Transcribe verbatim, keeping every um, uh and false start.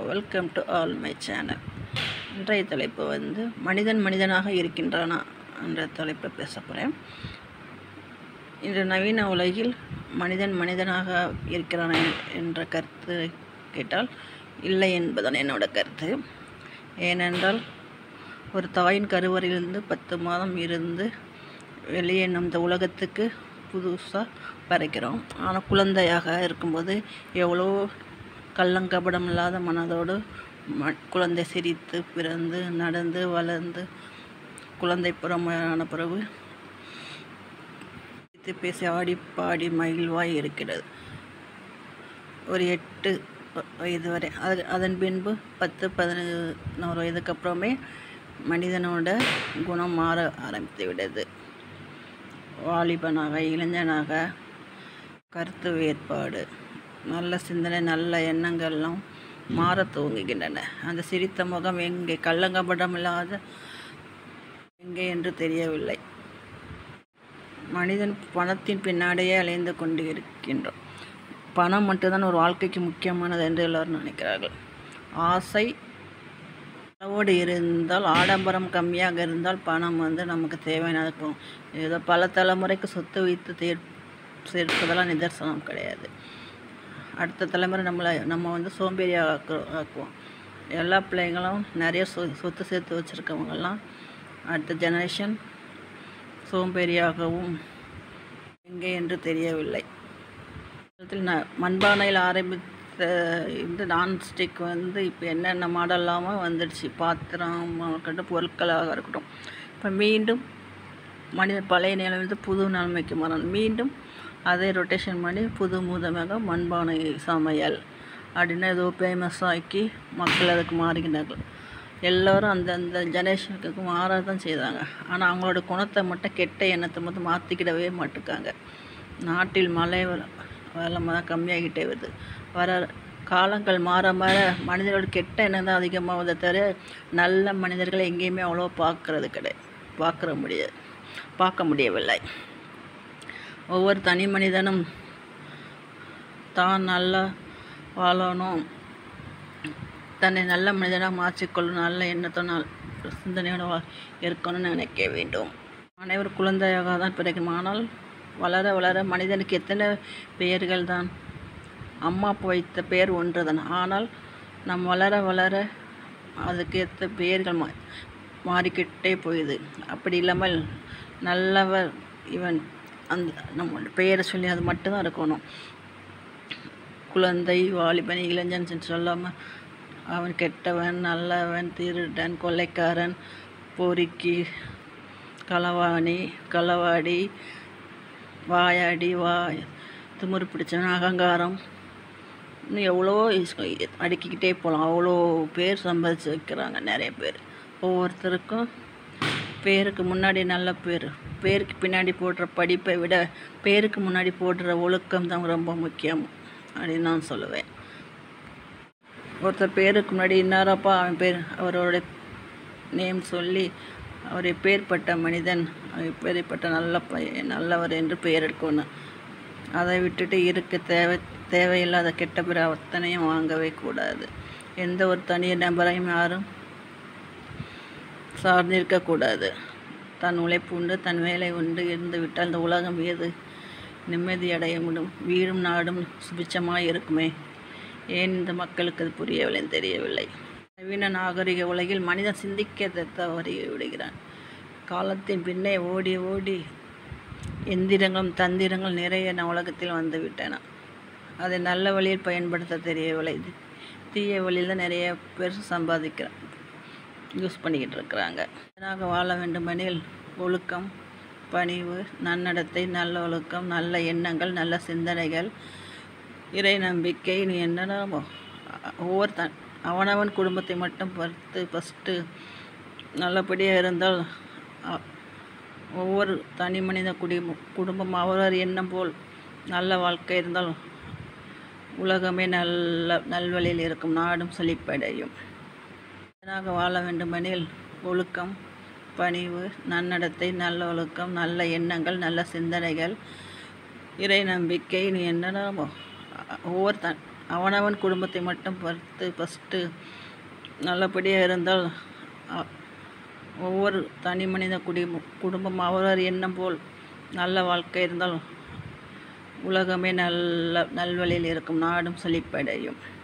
Welcome to all my channel. இன்றைய தலைப்பு வந்து மனிதன் மனிதனாக இருக்கின்றானா என்ற தலைப்பை பேச போகிறேன். இன்று நவீன உலகில் மனிதன் மனிதனாக இருக்கிறானா என்ற கருத்து கேட்டால் இல்லை என்பதுதான் என்னோட கருத்து. ஏனென்றால் ஒரு தாயின் கருவறையிலிருந்து பத்து மாதம் இருந்து வெளியே இந்த உலகத்துக்கு புதுசாக பறக்கிறோம். ஆனால் குழந்தையாக இருக்கும்போது எவ்வளோ கள்ளங்கபடம் இல்லாத மனதோடு ம குழந்தை சிரித்து பிறந்து நடந்து வளர்ந்து குழந்தை புறமான பிறகு பேசி ஆடி பாடி மகிழ்வாய் இருக்கிறது. ஒரு எட்டு வயது வரை அது அதன் பின்பு பத்து பதினோரு வயதுக்கு அப்புறமே மனிதனோட குணம் மாற ஆரம்பித்து விடுது. வாலிபனாக இளைஞனாக கருத்து வேறுபாடு நல்ல சிந்தனை நல்ல எண்ணங்கள்லாம் மாற துவங்குகின்றன. அந்த சிரித்த முகம் எங்கே, கள்ளங்கபடம் இல்லாத எங்கே என்று தெரியவில்லை. மனிதன் பணத்தின் பின்னாடியே அலைந்து கொண்டு இருக்கின்றோம். பணம் மட்டும்தான் ஒரு வாழ்க்கைக்கு முக்கியமானது என்று எல்லோரும் நினைக்கிறார்கள். ஆசை அளவோடு இருந்தால், ஆடம்பரம் கம்மியாக இருந்தால் பணம் வந்து நமக்கு தேவையானது இருக்கும். ஏதோ பல தலைமுறைக்கு சொத்து வைத்து தேர் சேர்ப்பதெல்லாம் நிதர்சனம் கிடையாது. அடுத்த தலைமுறை நம்மளை நம்ம வந்து சோம்பேறியாக ஆக்கு ஆக்குவோம். எல்லா பிள்ளைங்களும் நிறைய சொ சொத்து சேர்த்து வச்சுருக்கவங்கெல்லாம் அடுத்த ஜெனரேஷன் சோம்பேறியாகவும் எங்கே என்று தெரியவில்லை. ந மண்பானையில் ஆரம்பித்த இந்த நான்ஸ்டிக் வந்து இப்போ என்னென்ன மாடல் இல்லாமல் வந்துடுச்சு. பாத்திரம் இருக்கட்டும், பொருட்களாக இருக்கட்டும். இப்போ மீண்டும் மனித பழைய நிலையிலிருந்து புது நிலைமைக்கு மாறணும். மீண்டும் அதை ரொட்டேஷன் பண்ணி புது மூதமாக மண்பானை சமையல் அப்படின்னு ஏதோ ஃபேமஸ் ஆக்கி மக்கள் அதுக்கு மாறுகின்றார்கள். எல்லோரும் அந்தந்த ஜெனரேஷனுக்கு மாற தான் செய்தாங்க. ஆனால் அவங்களோட குணத்தை மட்டும் கெட்ட எண்ணத்தை மட்டும் மாற்றிக்கிடவே மாட்டுக்காங்க. நாட்டில் மழை வெள்ளம் தான் கம்மியாகிட்டே வருது. வர காலங்கள் மாற மாற மனிதர்களோட கெட்ட எண்ணம் தான் அதிகமாவதை தவிர நல்ல மனிதர்களை எங்கேயுமே அவ்வளோ பார்க்கறது கிடையாது, பார்க்குற முடியாது பார்க்க முடியவில்லை. ஒவ்வொரு தனி மனிதனும் தான் நல்லா வாழணும், தன்னை நல்ல மனிதனாக மாற்றிக்கொள்ளணும், நல்ல எண்ணத்தோ நல் சிந்தனையோட இருக்கணும்னு நினைக்க வேண்டும். அனைவரும் குழந்தையாக தான் பிறக்கும். ஆனால் வளர வளர மனிதனுக்கு எத்தனை பெயர்கள் தான். அம்மா அப்பா வைத்த பெயர் ஒன்று தான். ஆனால் நம் வளர வளர அதுக்கு ஏற்ற பெயர்கள் மா மாறிக்கிட்டே போயிடுது. அப்படி இல்லாமல் நல்லவர் இவன் அந்த நம்ம பெயரை சொல்லி அது மட்டும்தான் இருக்கணும். குழந்தை வாலிபன் இளைஞன் சொல்லாமல் அவன் கெட்டவன் நல்லவன் திருடன் கொள்ளைக்காரன் பொறுக்கி களவாணி களவாடி வாயாடி வாய் திமிரு பிடிச்சவன் அகங்காரம் இன்னும் எவ்வளோ அடுக்கிக்கிட்டே போகலாம். அவ்வளோ பேர் சம்பாதிச்சு வைக்கிறாங்க நிறைய பேர். ஒவ்வொருத்தருக்கும் பேருக்கு முன்னாடி நல்ல பேர், பேருக்கு பின்னாடி போடுற படிப்பை விட பேருக்கு முன்னாடி போடுற ஒழுக்கம் தான் ரொம்ப முக்கியம் அப்படின்னு நான் சொல்லுவேன். ஒருத்தர் பேருக்கு முன்னாடி இன்னாரப்பா அவன் பேர் அவரோட நேம் சொல்லி அவரை பேர்பட்ட மனிதன் பேர்பட்ட நல்ல பையன் நல்லவர் என்று பெயர் எடுக்கணும். அதை விட்டுட்டு இருக்க தேவை தேவையில்லாத கெட்ட பேர் அத்தனையும் வாங்கவே கூடாது. எந்த ஒரு தனி நபரையும் யாரும் சார்ந்திருக்கக்கூடாது. தன் உழைப்பு உண்டு தன் வேலை உண்டு இருந்து விட்டால் இந்த உலகம் ஏது நிம்மதி அடைய முடியும். வீடும் நாடும் சுபிச்சமாக இருக்குமே. ஏன் இந்த மக்களுக்கு அது புரியவில்லை தெரியவில்லை. நவீன நாகரிக உலகில் மனிதன் சிந்திக்க தவறி விடுகிறான். காலத்தின் பின்னே ஓடி ஓடி எந்திரங்களும் தந்திரங்கள் நிறைய உலகத்தில் வந்து விட்டன. அதை நல்ல வழியில் பயன்படுத்த தெரியவில்லை. தீய வழியில் தான் நிறைய பேர் சம்பாதிக்கிறான் யூஸ் பண்ணிக்கிட்டு இருக்கிறாங்க. இதனாக வாழ வேண்டுமெனில் ஒழுக்கம் பணிவு நன்னடத்தை நல்ல ஒழுக்கம் நல்ல எண்ணங்கள் நல்ல சிந்தனைகள் இறை நம்பிக்கை நீ என்னன்னா ஒவ்வொரு த அவனவன் குடும்பத்தை மட்டும் பார்த்து ஃபஸ்ட்டு நல்லபடியாக இருந்தால் ஒவ்வொரு தனி மனித குடும்பம் குடும்பம் அவரவர் எண்ணம் போல் நல்ல வாழ்க்கை இருந்தால் உலகமே நல்ல நல்வழியில் இருக்கும், நாடும் செழிப்படையும். இதனாக வாழ வேண்டுமெனில் ஒழுக்கம் பணிவு நன்னடத்தை நல்ல ஒழுக்கம் நல்ல எண்ணங்கள் நல்ல சிந்தனைகள் இறை நம்பிக்கை நீ என்னன்னா ஒவ்வொரு த அவனவன் குடும்பத்தை மட்டும் பார்த்து ஃபஸ்ட்டு நல்லபடியாக இருந்தால் ஒவ்வொரு தனி மனித குடிம குடும்பம் அவரவர் எண்ணம் போல் நல்ல வாழ்க்கை இருந்தால் உலகமே நல்ல நல்வழியில் இருக்கும், நாடும் செழிப்படையும்.